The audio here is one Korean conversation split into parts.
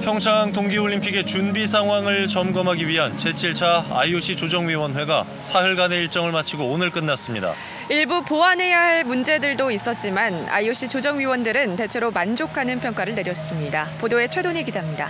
평창 동계올림픽의 준비 상황을 점검하기 위한 제7차 IOC 조정위원회가 사흘간의 일정을 마치고 오늘 끝났습니다. 일부 보완해야 할 문제들도 있었지만 IOC 조정위원들은 대체로 만족하는 평가를 내렸습니다. 보도에 최돈희 기자입니다.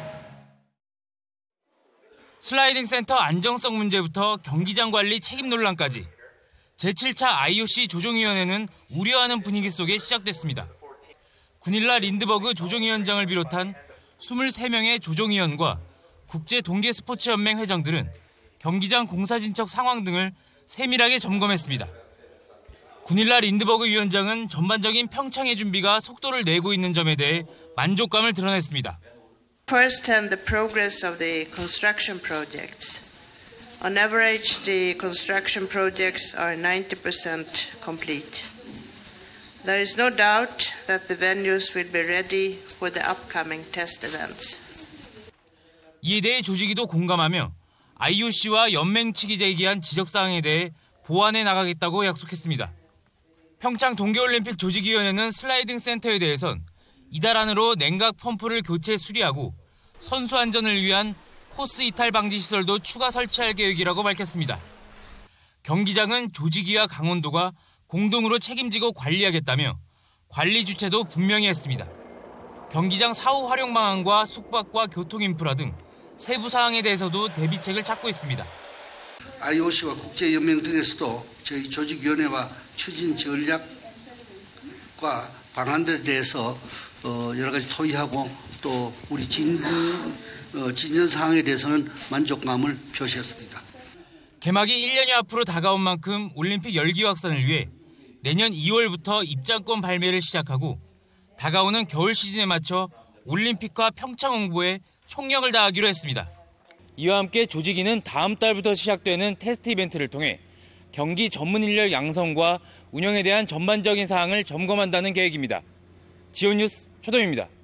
슬라이딩 센터 안정성 문제부터 경기장 관리 책임 논란까지 제7차 IOC 조정위원회는 우려하는 분위기 속에 시작됐습니다. 구닐라 린드버그 조정위원장을 비롯한 23명의 조정위원과 국제동계스포츠연맹 회장들은 경기장 공사 진척 상황 등을 세밀하게 점검했습니다. 구닐라 린드버그 위원장은 전반적인 평창의 준비가 속도를 내고 있는 점에 대해 만족감을 드러냈습니다. First-hand, the progress of the construction projects. On average, the construction projects are 90% complete. There is no doubt that the venues will be ready for the upcoming test events. 이에 대해 조직위도 공감하며 IOC와 연맹 측이 제기한 지적사항에 대해 보완해 나가겠다고 약속했습니다. 평창 동계올림픽 조직위원회는 슬라이딩 센터에 대해선 이달 안으로 냉각 펌프를 교체 수리하고 선수 안전을 위한 코스 이탈 방지 시설도 추가 설치할 계획이라고 밝혔습니다. 경기장은 조직위와 강원도가 공동으로 책임지고 관리하겠다며 관리 주체도 분명히 했습니다. 경기장 사후 활용 방안과 숙박과 교통 인프라 등 세부 사항에 대해서도 대비책을 찾고 있습니다. IOC와 국제연맹 등에서도 저희 조직위원회와 추진 전략과 방안들에 대해서 여러 가지 토의하고 또 우리 진전 사항에 대해서는 만족감을 표시했습니다. 개막이 1년여 앞으로 다가온 만큼 올림픽 열기 확산을 위해 내년 2월부터 입장권 발매를 시작하고 다가오는 겨울 시즌에 맞춰 올림픽과 평창 홍보에 총력을 다하기로 했습니다. 이와 함께 조직위는 다음 달부터 시작되는 테스트 이벤트를 통해 경기 전문 인력 양성과 운영에 대한 전반적인 사항을 점검한다는 계획입니다. 지온뉴스 최동입니다.